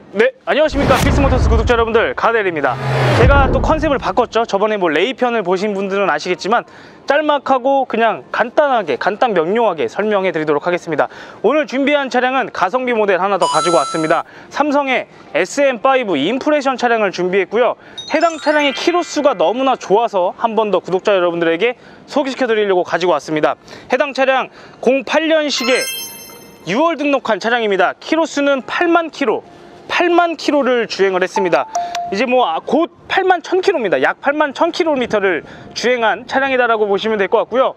네, 안녕하십니까 필스모터스 구독자 여러분들, 가델입니다. 제가 또 컨셉을 바꿨죠. 저번에 뭐 레이 편을 보신 분들은 아시겠지만 짤막하고 그냥 간단하게, 간단 명료하게 설명해 드리도록 하겠습니다. 오늘 준비한 차량은 가성비 모델 하나 더 가지고 왔습니다. 삼성의 SM5 임프레션 차량을 준비했고요. 해당 차량의 키로수가 너무나 좋아서 한 번 더 구독자 여러분들에게 소개시켜 드리려고 가지고 왔습니다. 해당 차량 08년식의 6월 등록한 차량입니다. 키로수는 8만 킬로, 8만 킬로를 주행을 했습니다. 이제 뭐 곧 8만 1000킬로입니다. 약 8만 1000킬로미터를 주행한 차량이다라고 보시면 될 것 같고요.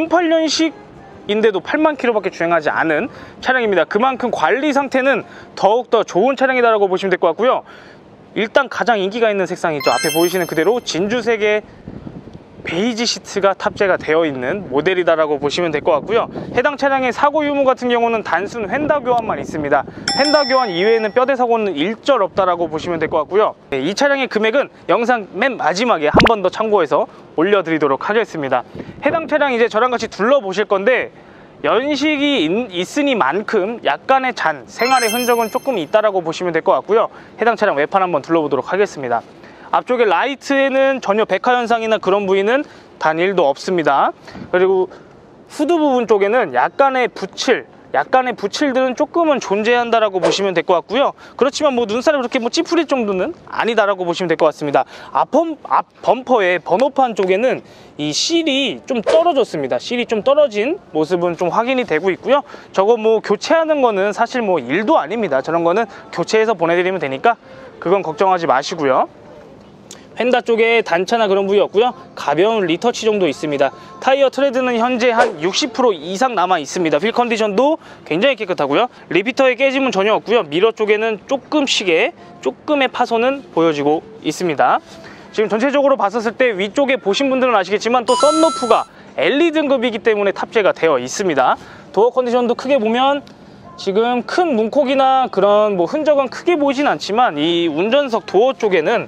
08년식인데도 8만 킬로밖에 주행하지 않은 차량입니다. 그만큼 관리 상태는 더욱더 좋은 차량이다라고 보시면 될 것 같고요. 일단 가장 인기가 있는 색상이죠. 앞에 보이시는 그대로 진주색의 베이지 시트가 탑재가 되어 있는 모델이다라고 보시면 될 것 같고요. 해당 차량의 사고 유무 같은 경우는 단순 휀다 교환만 있습니다. 휀다 교환 이외에는 뼈대 사고는 일절 없다라고 보시면 될 것 같고요. 이 차량의 금액은 영상 맨 마지막에 한 번 더 참고해서 올려드리도록 하겠습니다. 해당 차량 이제 저랑 같이 둘러보실 건데, 연식이 있으니만큼 약간의 잔, 생활의 흔적은 조금 있다라고 보시면 될 것 같고요. 해당 차량 외판 한번 둘러보도록 하겠습니다. 앞쪽에 라이트에는 전혀 백화 현상이나 그런 부위는 단 1도 없습니다. 그리고 후드 부분 쪽에는 약간의 부칠들은 조금은 존재한다라고 보시면 될 것 같고요. 그렇지만 뭐 눈살이 그렇게 뭐 찌푸릴 정도는 아니다라고 보시면 될 것 같습니다. 앞 범퍼의 번호판 쪽에는 이 실이 좀 떨어졌습니다. 실이 좀 떨어진 모습은 좀 확인이 되고 있고요. 저거 뭐 교체하는 거는 사실 뭐 일도 아닙니다. 저런 거는 교체해서 보내드리면 되니까 그건 걱정하지 마시고요. 휀다 쪽에 단차나 그런 부위 없고요. 가벼운 리터치 정도 있습니다. 타이어 트레드는 현재 한 60% 이상 남아 있습니다. 휠 컨디션도 굉장히 깨끗하고요. 리피터에 깨짐은 전혀 없고요. 미러 쪽에는 조금의 파손은 보여지고 있습니다. 지금 전체적으로 봤었을 때 위쪽에 보신 분들은 아시겠지만 또 썬루프가 LE 등급이기 때문에 탑재가 되어 있습니다. 도어 컨디션도 크게 보면 지금 큰 문콕이나 그런 뭐 흔적은 크게 보이진 않지만 이 운전석 도어 쪽에는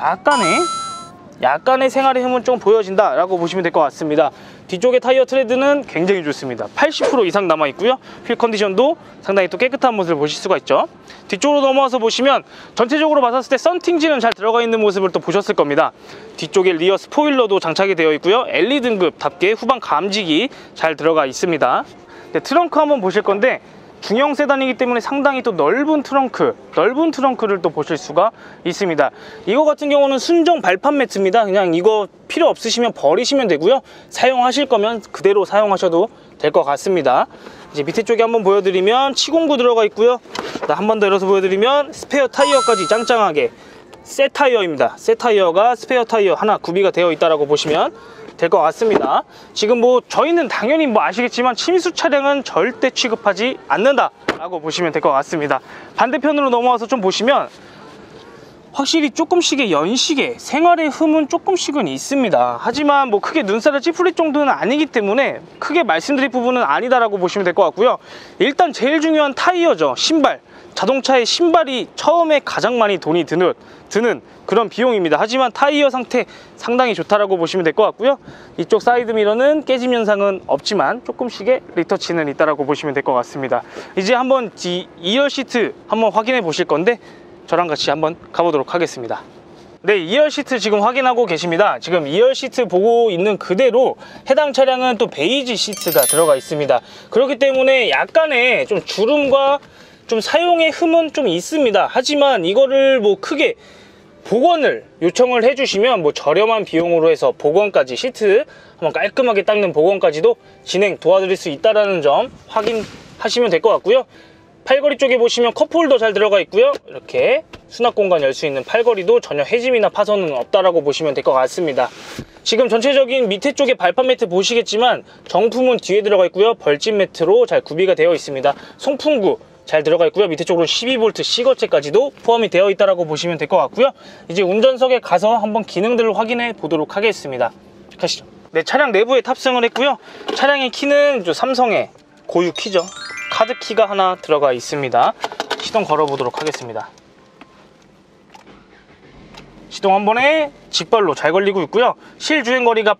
약간의 생활의 흠은 좀 보여진다 라고 보시면 될 것 같습니다. 뒤쪽의 타이어 트레드는 굉장히 좋습니다. 80% 이상 남아 있고요. 휠 컨디션도 상당히 또 깨끗한 모습을 보실 수가 있죠. 뒤쪽으로 넘어와서 보시면 전체적으로 봤을 때 썬팅지는 잘 들어가 있는 모습을 또 보셨을 겁니다. 뒤쪽에 리어 스포일러도 장착이 되어 있고요. LE 등급답게 후방 감지기 잘 들어가 있습니다. 네, 트렁크 한번 보실 건데, 중형 세단이기 때문에 상당히 또 넓은 트렁크를 또 보실 수가 있습니다. 이거 같은 경우는 순정 발판 매트입니다. 그냥 이거 필요 없으시면 버리시면 되고요. 사용하실 거면 그대로 사용하셔도 될 것 같습니다. 이제 밑에 쪽에 한번 보여드리면 치공구 들어가 있고요. 한 번 더 열어서 보여드리면 스페어 타이어까지 짱짱하게 새 타이어입니다. 새 타이어가 스페어 타이어 하나 구비가 되어 있다라고 보시면 될 것 같습니다. 지금 뭐 저희는 당연히 뭐 아시겠지만 침수 차량은 절대 취급하지 않는다 라고 보시면 될 것 같습니다. 반대편으로 넘어와서 좀 보시면 확실히 조금씩의 연식에 생활의 흠은 조금씩은 있습니다. 하지만 뭐 크게 눈살을 찌푸릴 정도는 아니기 때문에 크게 말씀드릴 부분은 아니다라고 보시면 될 것 같고요. 일단 제일 중요한 타이어죠. 신발. 자동차의 신발이 처음에 가장 많이 돈이 드는 그런 비용입니다. 하지만 타이어 상태 상당히 좋다라고 보시면 될 것 같고요. 이쪽 사이드 미러는 깨짐 현상은 없지만 조금씩의 리터치는 있다라고 보시면 될 것 같습니다. 이제 한번 2열 시트 한번 확인해 보실 건데, 저랑 같이 한번 가보도록 하겠습니다. 네, 2열 시트 지금 확인하고 계십니다. 지금 2열 시트 보고 있는 그대로 해당 차량은 또 베이지 시트가 들어가 있습니다. 그렇기 때문에 약간의 좀 주름과 좀 사용의 흠은 좀 있습니다. 하지만 이거를 뭐 크게 복원을 요청을 해주시면 뭐 저렴한 비용으로 해서 복원까지, 시트 한번 깔끔하게 닦는 복원까지도 진행 도와드릴 수 있다는 점 확인하시면 될 것 같고요. 팔걸이 쪽에 보시면 컵홀더 잘 들어가 있고요. 이렇게 수납 공간 열 수 있는 팔걸이도 전혀 해짐이나 파손은 없다라고 보시면 될 것 같습니다. 지금 전체적인 밑에 쪽에 발판 매트 보시겠지만 정품은 뒤에 들어가 있고요. 벌집 매트로 잘 구비가 되어 있습니다. 송풍구 잘 들어가 있고요. 밑에 쪽으로 12V 시거체까지도 포함이 되어 있다라고 보시면 될 것 같고요. 이제 운전석에 가서 한번 기능들을 확인해 보도록 하겠습니다. 가시죠. 네, 차량 내부에 탑승을 했고요. 차량의 키는 삼성의 고유 키죠. 카드 키가 하나 들어가 있습니다. 시동 걸어 보도록 하겠습니다. 시동 한 번에 직발로 잘 걸리고 있고요. 실주행거리가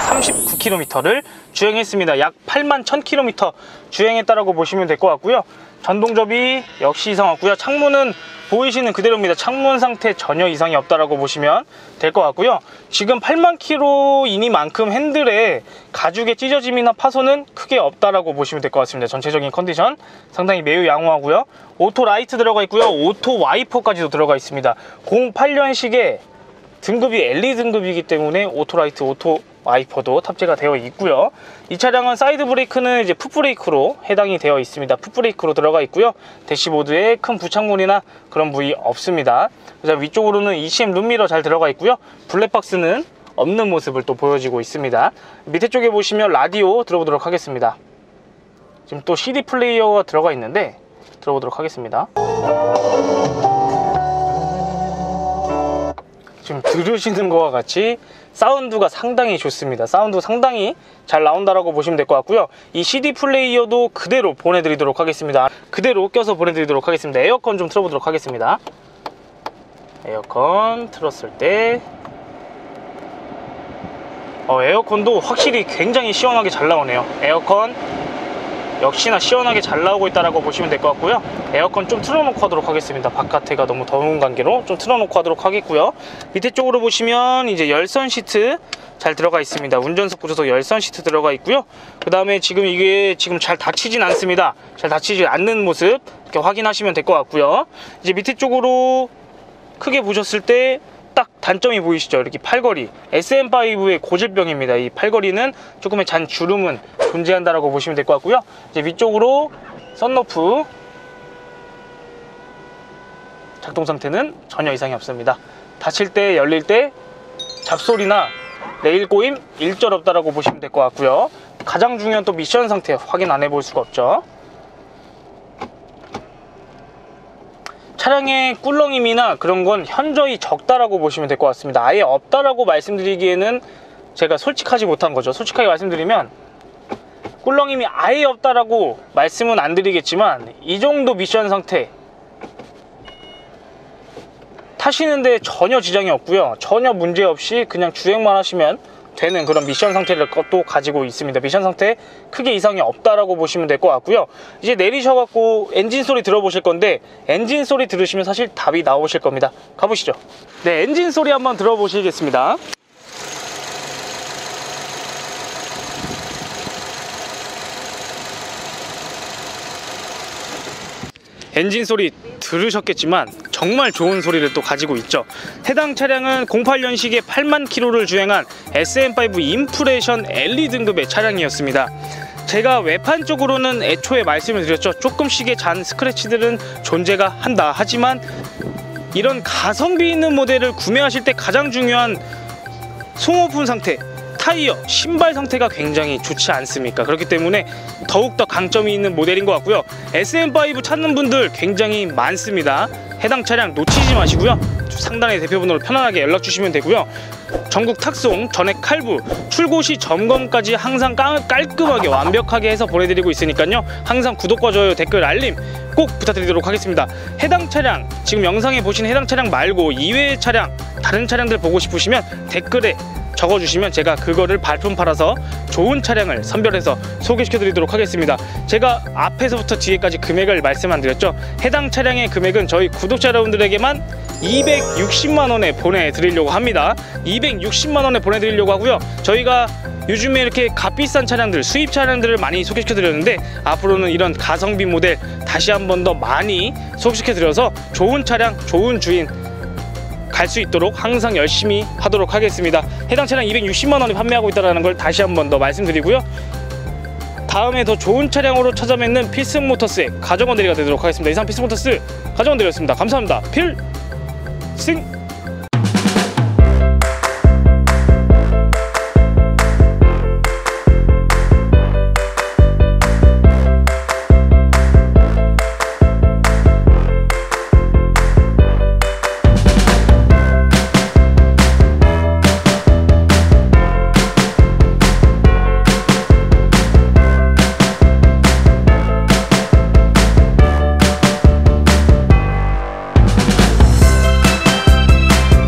8939km를 주행했습니다. 약 81,000km 주행했다라고 보시면 될 것 같고요. 전동 접이 역시 이상 없고요. 창문은 보이시는 그대로입니다. 창문 상태 전혀 이상이 없다라고 보시면 될 것 같고요. 지금 8만 킬로이니만큼 핸들에 가죽의 찢어짐이나 파손은 크게 없다라고 보시면 될 것 같습니다. 전체적인 컨디션 상당히 매우 양호하고요. 오토 라이트 들어가 있고요. 오토 와이퍼까지도 들어가 있습니다. 08년식의 등급이 LE 등급이기 때문에 오토 라이트, 오토 와이퍼도 탑재가 되어 있고요. 이 차량은 사이드 브레이크는 이제 풋브레이크로 해당이 되어 있습니다. 풋브레이크로 들어가 있고요. 대시보드에 큰 부착물이나 그런 부위 없습니다. 그래서 위쪽으로는 ECM 룸미러 잘 들어가 있고요. 블랙박스는 없는 모습을 또 보여지고 있습니다. 밑에 쪽에 보시면 라디오 들어보도록 하겠습니다. 지금 또 CD 플레이어가 들어가 있는데 들어보도록 하겠습니다. 지금 들으시는 것과 같이 사운드가 상당히 좋습니다. 사운드 상당히 잘 나온다라고 보시면 될 것 같고요. 이 CD 플레이어도 그대로 보내드리도록 하겠습니다. 그대로 껴서 보내드리도록 하겠습니다. 에어컨 좀 틀어보도록 하겠습니다. 에어컨 틀었을 때 에어컨도 확실히 굉장히 시원하게 잘 나오네요. 에어컨 역시나 시원하게 잘 나오고 있다라고 보시면 될 것 같고요. 에어컨 좀 틀어놓고 하도록 하겠습니다. 바깥에가 너무 더운 관계로 좀 틀어놓고 하도록 하겠고요. 밑에 쪽으로 보시면 이제 열선 시트 잘 들어가 있습니다. 운전석 구조석 열선 시트 들어가 있고요. 그 다음에 지금 이게 지금 잘 닫히진 않습니다. 잘 닫히지 않는 모습 이렇게 확인하시면 될 것 같고요. 이제 밑에 쪽으로 크게 보셨을 때 딱 단점이 보이시죠? 이렇게 팔걸이 SM5의 고질병입니다. 이 팔걸이는 조금의 잔 주름은 존재한다라고 보시면 될 것 같고요. 이제 위쪽으로 썬루프 작동 상태는 전혀 이상이 없습니다. 닫힐 때 열릴 때 잡소리나 레일 꼬임 일절 없다라고 보시면 될 것 같고요. 가장 중요한 또 미션 상태 확인 안 해볼 수가 없죠. 차량의 꿀렁임이나 그런 건 현저히 적다라고 보시면 될 것 같습니다. 아예 없다라고 말씀드리기에는 제가 솔직하지 못한 거죠. 솔직하게 말씀드리면 꿀렁임이 아예 없다라고 말씀은 안 드리겠지만 이 정도 미션 상태 타시는데 전혀 지장이 없고요. 전혀 문제 없이 그냥 주행만 하시면 되는 그런 미션 상태를 또 가지고 있습니다. 미션 상태 크게 이상이 없다라고 보시면 될 것 같고요. 이제 내리셔갖고 엔진 소리 들어보실 건데 엔진 소리 들으시면 사실 답이 나오실 겁니다. 가보시죠. 네, 엔진 소리 한번 들어보시겠습니다. 엔진 소리 들으셨겠지만 정말 좋은 소리를 또 가지고 있죠. 해당 차량은 08년식에 8만 킬로를 주행한 SM5 임프레션 LE 등급의 차량이었습니다. 제가 외판 쪽으로는 애초에 말씀을 드렸죠. 조금씩의 잔 스크래치들은 존재가 한다. 하지만 이런 가성비 있는 모델을 구매하실 때 가장 중요한 송오픈 상태, 타이어, 신발 상태가 굉장히 좋지 않습니까? 그렇기 때문에 더욱더 강점이 있는 모델인 것 같고요. SM5 찾는 분들 굉장히 많습니다. 해당 차량 놓치지 마시고요. 상단의 대표번호로 편안하게 연락 주시면 되고요. 전국 탁송, 전액 할부, 출고 시 점검까지 항상 깔끔하게 완벽하게 해서 보내드리고 있으니까요. 항상 구독과 좋아요, 댓글, 알림 꼭 부탁드리도록 하겠습니다. 해당 차량, 지금 영상에 보신 해당 차량 말고 이외의 차량, 다른 차량들 보고 싶으시면 댓글에 적어주시면 제가 그거를 발품 팔아서 좋은 차량을 선별해서 소개시켜 드리도록 하겠습니다. 제가 앞에서부터 뒤에까지 금액을 말씀 안 드렸죠. 해당 차량의 금액은 저희 구독자 여러분들에게만 260만원에 보내드리려고 합니다. 260만원에 보내드리려고 하고요. 저희가 요즘에 이렇게 값비싼 차량들, 수입 차량들을 많이 소개시켜 드렸는데 앞으로는 이런 가성비 모델 다시 한 번 더 많이 소개시켜 드려서 좋은 차량, 좋은 주인 갈 수 있도록 항상 열심히 하도록 하겠습니다. 해당 차량 260만원에 판매하고 있다는 걸 다시 한 번 더 말씀드리고요. 다음에 더 좋은 차량으로 찾아뵙는 필승모터스의 가정원 대리가 되도록 하겠습니다. 이상 필승모터스 가정원 대리였습니다. 감사합니다. 필승!